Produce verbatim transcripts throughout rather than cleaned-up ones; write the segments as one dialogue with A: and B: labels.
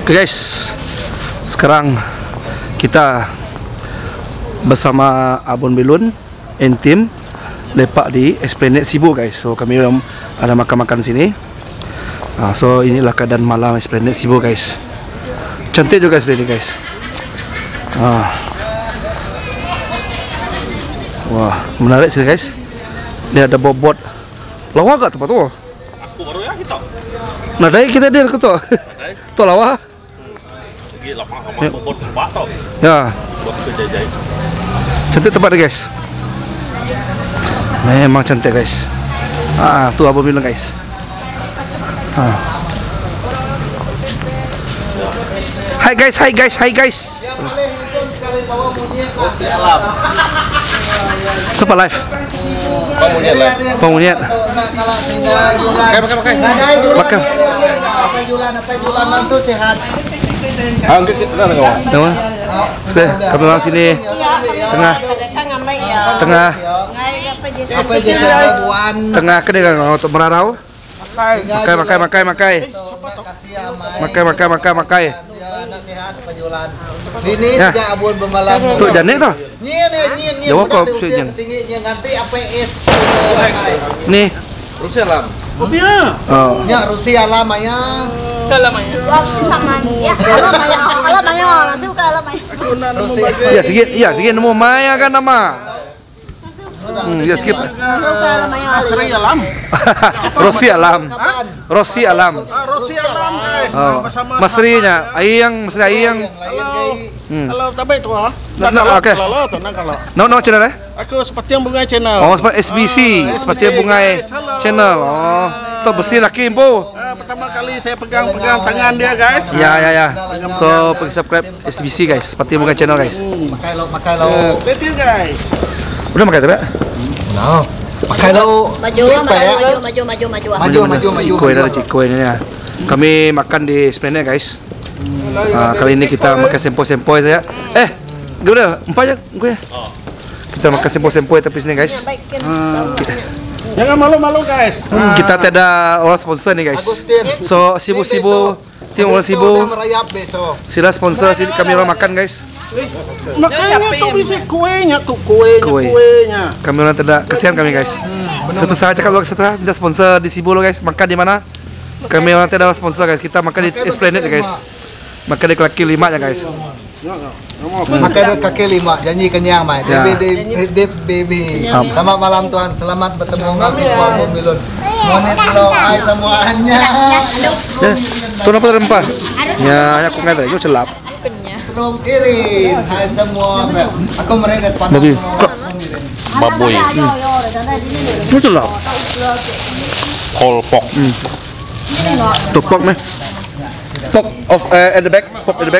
A: Oke guys, sekarang kita bersama Abon Belun and team lepak di Esplanade Sibu guys. So kami ada makan-makan sini. Nah, so inilah keadaan malam Esplanade Sibu guys. Cantik juga Esplanade guys. Ah. Wah, menarik sih guys. Dia ada bobot. Lawa gak tempat tu?
B: Aku baru ya kita.
A: Nadai kita dia ke tu. Tu lawa.
B: Lagi lama sama bobot empat tau.
A: Ya.
B: Buat kerja jahit.
A: Cantik tempat dia guys. Memang cantik guys. Ah, tu Abang bilang guys. Ah. Hai guys, hai guys, hai guys.
B: Alam.
A: Siapa live?
B: Pamuniat lah.
A: Pamuniat.
B: Makai, makai, makai.
A: Makan.
C: Apa jualan, apa jualan nanti sehat.
B: Ah, kita kita nak kawan.
A: Tahu? Saya kami orang sini tengah tengah
C: Apa je buan.
A: tengah kedai kan untuk merarau. Makai, makai, makai, makai. Makai, makai, makai, makai.
C: Nak sehat apa jualan. Ini
A: Ya.
C: sudah abun bemalam.
A: Tu janik tu.
C: Nyen nyen nyen.
A: Jawab kau sini.
C: Tingginya ganti A P S.
A: Ni.
B: Rusia alam.
A: Oh.
C: Ya Rusia lama ya.
D: Alamanya. Alamanya, nanti buka alamanya.
A: Ya sikit, ya sikit nemu Maya kan nama. Hmm, ya sikit.
B: Asri alam.
A: Rosi Alam. Rosi Alam.
B: Ah, Rusia alam guys.
A: Oh. Masrinya, Ayang, Masri Ayang. Hmm.
B: Kalau tabai tu ah.
A: Nak- nak, okey.
B: Kalau tenang kalau.
A: No no channel eh?
B: Aku seperti yang bunga channel.
A: Oh, seperti S B C,
B: Ah,
A: seperti
B: S B C,
A: bunga
B: guys. Halo.
A: channel. Oh, tu mesti laki po.
B: Ah, pertama kali saya pegang-pegang tangan dia guys.
A: Ya ya ya. So pergi subscribe S B C guys, seperti bunga channel guys.
C: Pakai lo, pakai lo.
B: Lihat dia guys.
A: Udah makan tak?
C: No. Pakai lo.
D: Maju, maju, maju, maju, maju, maju.
C: Maju, maju, maju.
A: Cikoi ada cikoi ini ya. Kami makan di Esplanade guys. Ah, kali ini kita makan sempoi-sempoi saja. Eh, gimana? Empat je, gue ya. Kita makan sempoi-sempoi tapi sini guys.
B: Jangan malu-malu guys.
A: Hmm, kita tidak orang sponsor nih guys.
C: Agustin.
A: So sibuk-sibuk, tim orang
C: Besok
A: sibuk.
C: udah merayap besok.
A: Sila sponsor sini kami orang makan guys.
B: Makanya tuh bisa kuenya tuh kuenya
A: Kue.
B: kuenya.
A: Kami orang tidak kesian kami guys. Setelah saya cakap luar setelah kita sponsor di Sibu lo guys. Makan di mana? Kami orang tidak sponsor guys. Kita makan di Esplanade ya guys. Makan di kaki lima ya guys.
C: Pakai lo kaki lima, janji kenyang mai.
A: Ya.
C: Baby, Dep baby.
A: Am.
C: Selamat malam tuan, selamat bertemu dengan semua mobilun. Monet lo, hai semuanya.
A: Ya, tu apa rempah? Ya, aku nggak tahu. Yo celap.
C: Belum kirim, hai semua. Aku mereka depan.
A: Babi. Kok
B: Baboy.
A: yo celap?
B: Kolpok.
A: Tu pork meh. Pork of uh, at the back. Pork at the back.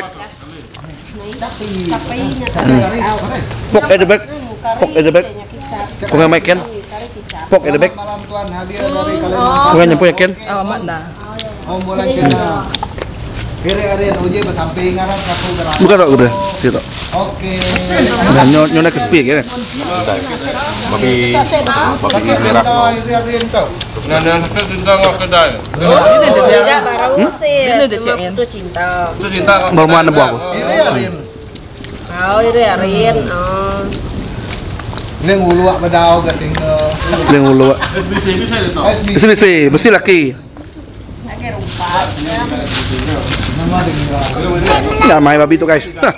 A: Pork at the back. Pork at the back. Kau nggak makan? Pork at the back.
C: Malam tuan hadir dari kalian.
A: Kau nggak nyampu yakin?
C: Om bulan kena. Kiri area uji bersamping ngarap satu gerak.
A: Bukan tak udah, tidak.
C: Oke.
A: Nah, nyon nyon ke speak ya.
B: Babi babi merah.
C: Kiri area tu.
B: Nana sakit cinta ngok kedai.
D: Tidak baru sih, itu cinta.
B: Itu cinta ngok.
A: Baru mana buah aku?
C: Kiri area.
D: Oh, iri arin. Oh.
C: Neng uluak bedau ke tinggal.
A: Yang ulu.
B: S B C bisa itu.
A: Mesti mesti mesti laki.
C: Nama dengar.
A: Ya main babi tu guys. Nah.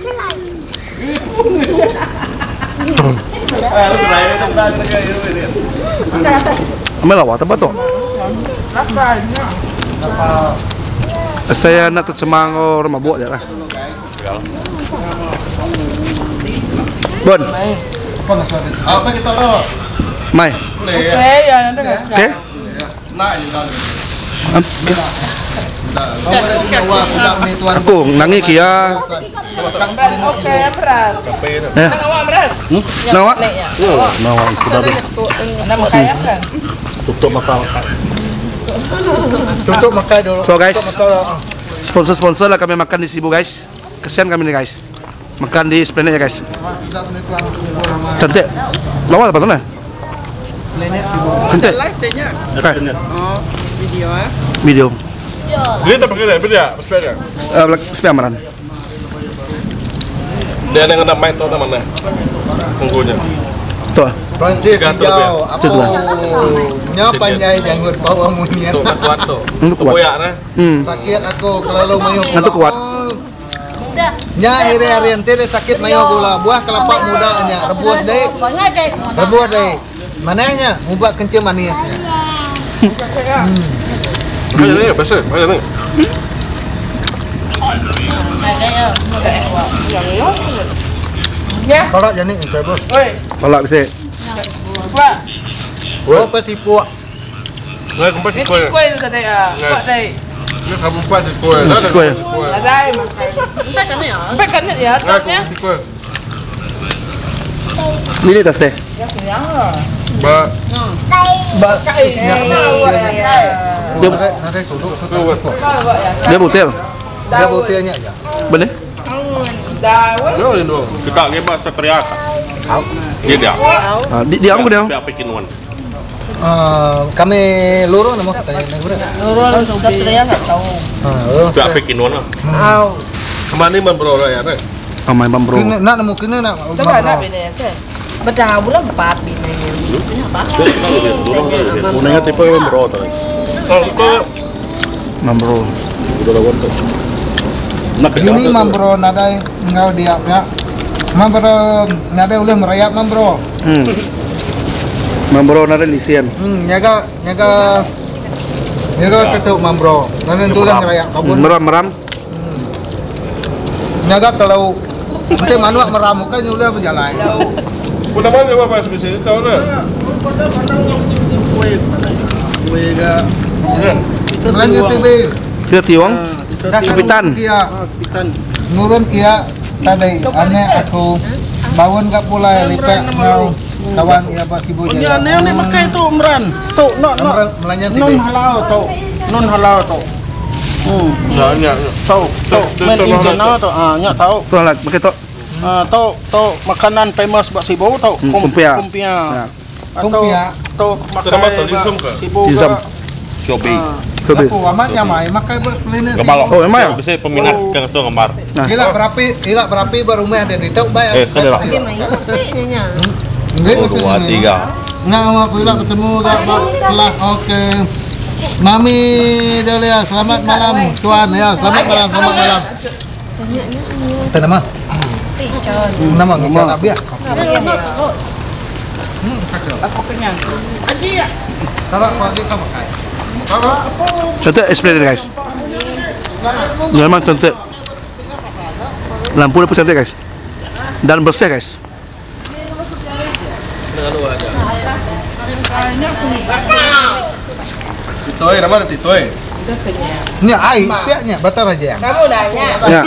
A: Ambil lawak tempat tu. Saya nak tercemang orang mabuk je lah. Bon,
C: Apa nggak suara?
B: Apa kita lo?
A: mai.
B: Boleh ya.
A: Okay?
B: Nak je dah.
A: Am-
C: Kau boleh nyawa sedap nih tuan.
A: Aku nangis kia.
C: Oke, berat.
A: Ya. Hmm? Nawa? Oh, nawa sudah ber. Tutup apa?
C: Tutup makan dulu.
A: So, guys.
C: Tutup makan.
A: Sponsor-sponsor lah kami makan di Sibu guys. Kesian kami nih guys. Makan di Esplanade ya guys.
C: Sedap nih tuan. Kurang
A: Cantik. Lawa apa tuh nah?
C: planet.
A: Cantik.
E: Live deh nya.
A: Okay.
E: Oh, video ya.
A: Video.
B: Dia tak pakai dah, beda, sepeda.
A: Eh, belak- sepeda amaran.
B: Dia yang nak main tu mana? Tunggunya.
A: Tuh.
C: Prancis
B: Gatal
C: hijau.
B: dia.
C: Apa? Nya panjai janggut bawa munian.
B: Tu kuat tu.
A: Untuk kuat.
B: Boyak nah.
A: Hmm.
C: Sakit aku kalau mayo.
A: Nanti kuat.
C: Nya ire-ire ente sakit mayo gula buah kelapa muda nya rebus deh. Rebus deh. Mananya ubah kencing manisnya.
B: Macam ni, pasal, macam ni.
C: Kalau jadi itu bos.
A: Palak bisa.
C: Oh pasti puak.
B: Ngai kumpas di kuih.
E: Kuih tu tadi ah. Kuat tadi.
B: Ni kamu kumpas di kuih. Dah dah
A: Kuih.
E: Ada ai makan. Sampai kan ya,
B: Ngai
E: topnya.
B: kumpas di kuih.
A: Ini tas teh.
B: Ba,
C: Ba.
E: Kai.
C: Dia nanti duduk tu.
A: Dia butil.
C: Dia butilnya aja.
A: Bener?
E: Daun.
B: no ni dua. Kita ngebak teriak. Dia dia.
A: Ah, di, di aku dia.
B: Dia apa kinuan?
C: Eh, kami luru nama katanya nih udah.
E: Urun sudah teriak tak tahu.
C: Ah, luru.
B: Dia apa kinuan lah.
E: Au.
B: Kemana ni man bro ya ni?
A: Oh, main bambro.
C: Kini nak nemu kini nak.
E: Tu kan nak bini saya.
D: Bedah bulan empat bini. Ini apa?
B: Unangnya tipe man bro tu. Oh, tu.
A: Bambro.
B: Udah lawan tu. Nak
C: Ini mambro nadai ngau dia ya. Mambro nadai ulah merayap mambro.
A: Hmm. Bambro nara lisian.
C: Hmm, nyaga nyaga nyaga ketuk mambro. Nanti tulang merayap kabun.
A: Meram-meram.
C: Nyaga kalau nanti manuak meramukan udah berjalan.
B: Udah mana apa spesial tahu dah.
C: Lanjut T V.
A: Dia tiwang. Pitan.
C: Nurun kia tadi aneh aku bangun kat pula lipat ngau kawan ia bak kibu je.
F: Nya ne ni pakai tu meran. Tu nak nak
C: melanya
F: non
C: T V.
F: halal tu. Non halal tu. Hmm.
B: Soalnya
F: Tu tu men Indiana tu ah nya tahu.
A: Tuh lah, pakai tok.
F: Ah tu tu makanan famous bak Sibu tu.
A: Hmm, kumpia.
F: Kumpia.
A: Ya.
F: Atau
C: Kumpia.
F: tu
B: Kenapa tu?
F: makan
B: Linsum ke?
F: Sibu.
A: Linsum.
B: Cobi.
A: Kobe.
C: Aku amat nyamai makai bak splinter.
A: Oh, emang ya?
B: Bisa peminat kan tu gambar.
A: Nah.
C: Gila berapi, gila berapi baru meh ada di tok bayar.
B: Eh, sedih lah.
D: Bagaimana sih nyanyi?
C: Enggak
B: Oh, dua, tiga.
C: Nah, aku hilang ketemu dah bak kelas. Oke. Mami Delia, selamat malam tuan ya, selamat malam, selamat malam. Kita nama? Nama kita Nabi ya.
E: Aku kenyang.
C: Kalau pagi kamu pakai.
A: Cantik espresso guys. Memang cantik. Lampu pun cantik guys. Dan bersih guys.
B: Titoy, nama Titoy.
C: Ini air, siapnya batal aja ya.
E: Kamu nanya.
A: Ya.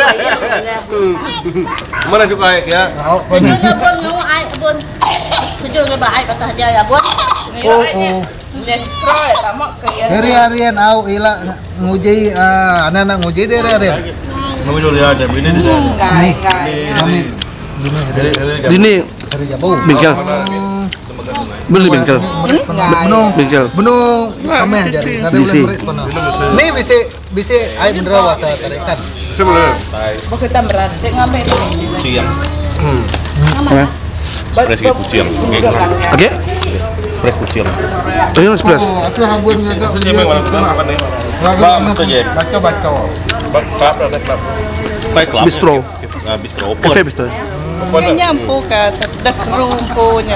B: Mana juga aik ya?
C: Oh,
D: Sejujurnya pun ngomong ai pun. Sejujurnya bah ai patah aja ya pun.
C: oh, oh.
E: Destroy sama kayak.
C: Hari harian au ila nguji anak-anak nguji dari harian.
B: Nama Julia ada ini dia.
E: Enggak, enggak.
C: Kami ini dari
A: Ini
C: dari Jabau.
A: bengkel. Beli bengkel.
C: Benuh,
A: Bengkel.
C: benuh kami jadi. Nada
A: Bisi.
C: ulang beres penuh. Nih bisa bisa air mineral wata tarikan.
B: Sebelum.
E: Mau kita berat. Cek ngambil tu.
B: Siang.
A: Oke.
B: Spres gitu siang.
A: Oke.
B: Spres siang.
A: Ayo espresso.
C: Oh, aku rambut jaga.
B: Sejam yang mana kita makan ni?
C: Baca baca.
B: Klap dah klap. Baik klap.
A: Bistro.
B: Ah, bistro.
A: Cafe bistro.
B: Open.
E: Nyampu ke dah kerumpunya.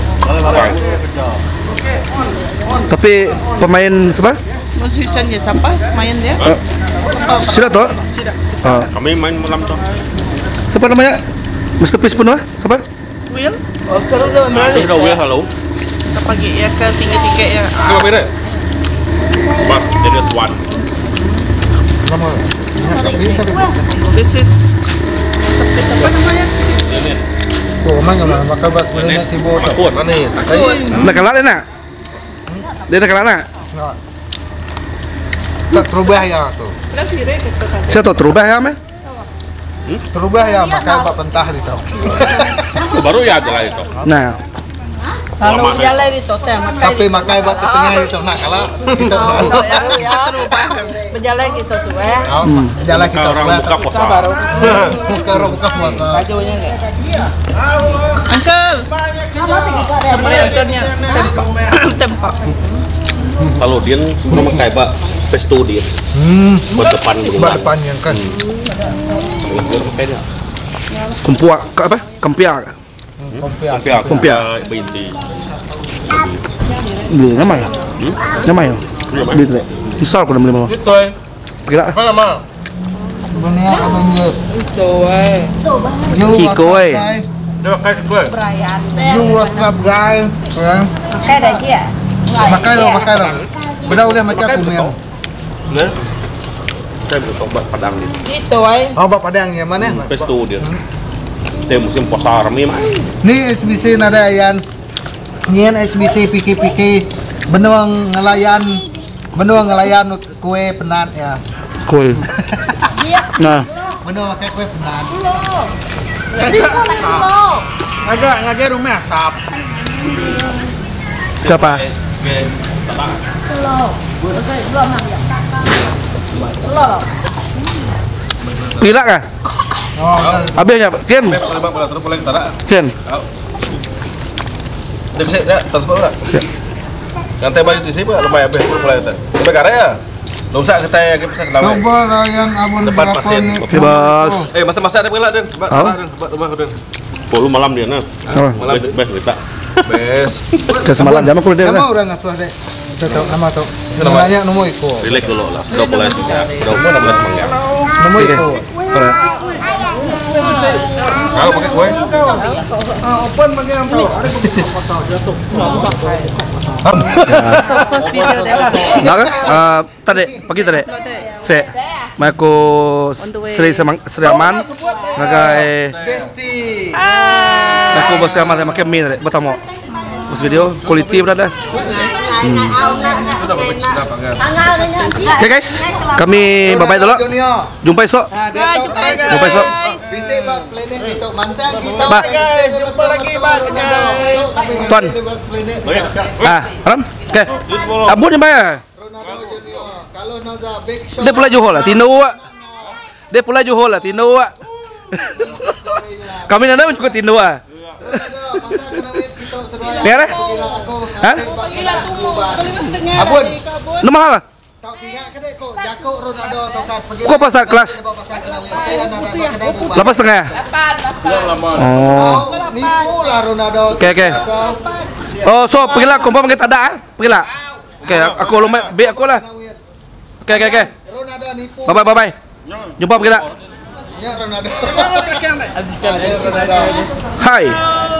A: Tapi pemain siapa?
E: Musiciannya siapa? Main dia?
A: Uh, Sila toh? Ah,
B: Kami main malam tu.
A: siapa namanya? Mister Peace pun lah? Siapa?
E: Will? Oh, seru dah balik.
B: Sudah well hello.
E: Kita pagi ya ke tiga-tiga ya.
B: Kau mana? Bak, jadi tuan.
C: Nama.
E: This is apa namanya?
C: Oh, mana mana makan bak kuliner tibo tu.
B: Kuat mana ni? Sakai.
A: Nak kalah dia nak? Dia nak kalah nak?
C: Tak terubah ya tu.
E: Nanti rek kita kan.
A: Saya tahu terubah ya meh.
C: Terubah ya makan bak pentah di tu.
B: Baru ya ada lah itu.
A: Nah,
E: Selalu berjalan di totem.
C: Tapi makai buat di tengah itu nak kalah. Kita
E: Ya, terubah. Berjalan gitu suwe.
C: jalan kita buat.
E: Kita baru.
C: Buka buka puasa.
E: Bajunya enggak? Uncle. Kembali uncle-nya. Tempak.
G: Kalau dia nama kayak pak pesto dia
C: Hmm.
G: berdepan
C: Buat depan yang kan.
G: Kayaknya
A: Kumpuak ke apa? Kempiak.
C: Kompiak.
G: Kompiak
A: Kompiak.
G: binti
A: Beli nama ya?
G: Hmm?
A: Nama ya? Beli tu. Besar aku dah beli mau.
F: Itu eh.
A: Kira.
F: Mana mah?
C: Dunia abang je.
E: Itu eh.
A: Kiko eh.
F: Dia pakai gue.
C: You was up guy.
D: Cái này kia.
C: Makai lo, makai lo. Benda udah macam kumian.
G: Nah, saya butuh obat padang dia
E: Itu eh.
C: Oh, Bapak Padang yang mana?
G: pesto dia dia musim puasa rame mah
C: Ni S B C nada yan. Nien S B C P K P K benuang ngelayan benuang ngelayan kue penat ya.
A: Koi. Nah,
C: Benuang pakai kue penat.
F: Agak ngajar rumah sap.
A: siapa? Pila kah?
C: Oh,
A: Habisnya, Ken.
F: Terus boleh tara.
A: Ken.
F: Dia bisa ya, tas bola. Kantai baju di sini lumayan habis mulai itu. Sampai karya. Lo usah kita kita bisa kenal.
C: coba rayan abun
F: Depan
C: berapa
F: pasien.
C: nih?
A: Oke, Bos.
F: Eh, masa-masa ada pula Den. Coba
A: Oh.
F: tara Den, coba coba Den.
G: puluh malam dia nah
A: Oh.
F: Malam
G: bes bes kita
F: bes.
A: Ke semalam jam aku udah.
C: Nama orang ngasuh dek. Tahu nama tahu.
F: Nama?
C: Namanya Numo Iko.
G: relax dulu lah udah boleh juga udah boleh mangga
C: Numo Iko.
F: Kau pakai kue? Ah, open bagi yang tahu. Ada
A: Nah kan? Ah, tadi pagi tadi. Se. Mako Sri Semang Sri Aman. Nagai
F: Besti.
A: Mako bos Aman sama kami tadi. Bertemu. Bos video quality berada. Oke guys, kami bye bye dulu.
C: Junior.
A: Jumpa esok.
C: Nah, dia tahu
E: jumpa
C: guys.
A: Jumpa esok.
C: Binti Bas Klinik itu mansang kita.
A: Bah.
C: guys, jumpa lagi Bas guys.
A: Tuan.
C: Bas Klinik.
A: Ah, Ram. Oke. Abun yang bayar.
C: Ronaldo Junior. Kalau Naza big shot.
A: Dia pula Johor lah, Tino. Dia pula Johor lah, Tino. Kami nanda juga Tino ah. Biar eh? Hah?
C: Abun.
A: Lu mahal lah.
C: Tak tiga kedai kok. Jako Ronaldo tokat pergi.
A: Kok pas tak kelas? Lepas tengah. Oh.
C: Oh, nipu lah Ronaldo.
A: Oke, oke. Oh, so pergilah kompon kita ada ah. Pergilah. Oke, aku lumayan be aku lah. Oke, oke, oke.
C: Ronaldo nipu.
A: Bye bye bye bye. Jumpa pergilah.
C: Ya Ronaldo. Ada Ronaldo.
A: Hai.